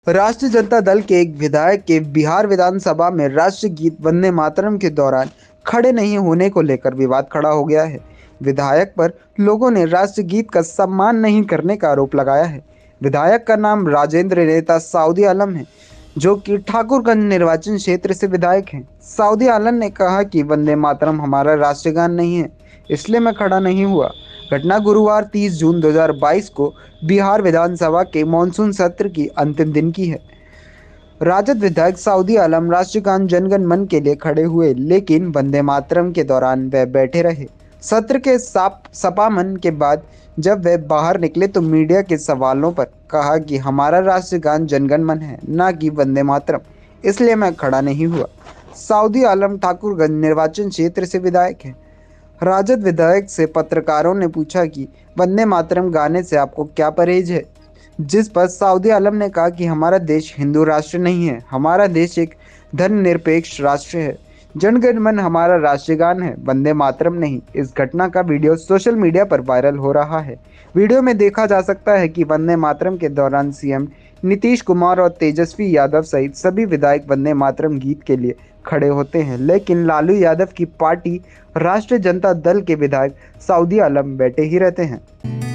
राष्ट्रीय जनता दल के एक विधायक के बिहार विधानसभा में राष्ट्रीय गीत वंदे मातरम के दौरान खड़े नहीं होने को लेकर विवाद खड़ा हो गया है। विधायक पर लोगों ने राष्ट्रीय गीत का सम्मान नहीं करने का आरोप लगाया है। विधायक का नाम राजेंद्र नेता सऊदी आलम है, जो कि ठाकुरगंज निर्वाचन क्षेत्र से विधायक हैं। सऊदी आलम ने कहा कि वंदे मातरम हमारा राष्ट्रीय गान नहीं है, इसलिए मैं खड़ा नहीं हुआ। घटना गुरुवार 30 जून 2022 को बिहार विधानसभा के मानसून सत्र की अंतिम दिन की है। राजद विधायक सऊदी आलम राष्ट्रीय गान जनगण मन के लिए खड़े हुए, लेकिन वंदे मातरम के दौरान वह बैठे रहे। सत्र के सपामन के बाद जब वे बाहर निकले तो मीडिया के सवालों पर कहा कि हमारा राष्ट्रीय गान जनगण मन है, ना कि वंदे मातरम, इसलिए मैं खड़ा नहीं हुआ। सऊदी आलम ठाकुरगंज निर्वाचन क्षेत्र से विधायक हैं। राजद विधायक से पत्रकारों ने पूछा कि वंदे मातरम गाने से आपको क्या परहेज है, जिस पर सऊदी आलम ने कहा कि हमारा देश हिंदू राष्ट्र नहीं है, हमारा देश एक धर्मनिरपेक्ष राष्ट्र है। जनगण मन हमारा राष्ट्रीय गान है, वंदे मातरम नहीं। इस घटना का वीडियो सोशल मीडिया पर वायरल हो रहा है। वीडियो में देखा जा सकता है कि वंदे मातरम के दौरान सीएम नीतीश कुमार और तेजस्वी यादव सहित सभी विधायक वंदे मातरम गीत के लिए खड़े होते हैं, लेकिन लालू यादव की पार्टी राष्ट्रीय जनता दल के विधायक सऊदी आलम बैठे ही रहते हैं।